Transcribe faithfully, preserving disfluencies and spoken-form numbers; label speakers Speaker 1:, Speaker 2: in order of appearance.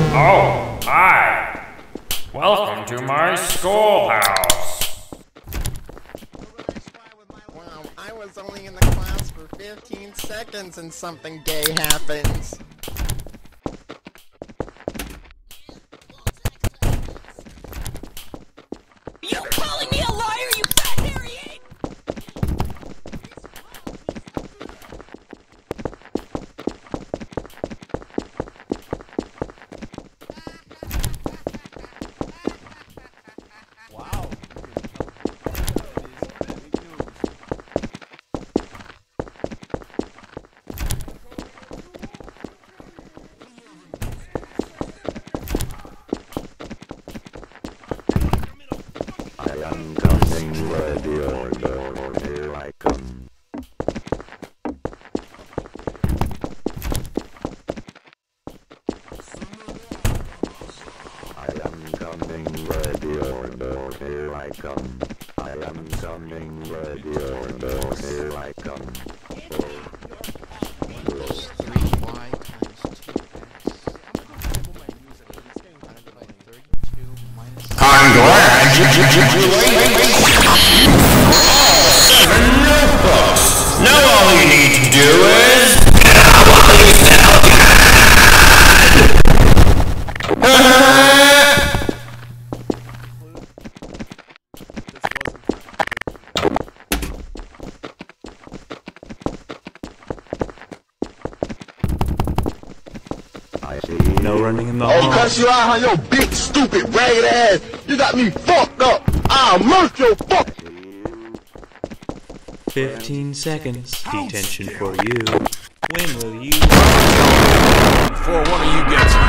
Speaker 1: Oh, hi. Welcome to my schoolhouse.
Speaker 2: Wow, I was only in the class for fifteen seconds and something gay happens.
Speaker 3: You calling me a liar, you fat hairy ape?
Speaker 4: Wow.
Speaker 5: I am coming, ready or no, here I come. I am coming, ready or no, here I come. I am coming, ready or no, here I come.
Speaker 2: three y times two x. thirty-two minus...
Speaker 1: I'm glad you seven notebooks. Now all you need to do is
Speaker 5: I see.
Speaker 6: No running in the
Speaker 7: Oh,
Speaker 6: hall.
Speaker 7: cuss you out on your big, stupid, ragged ass. You got me fucked up. I'll murk your fuck.
Speaker 6: Fifteen seconds. Detention for you. When will you?
Speaker 4: Before one of you gets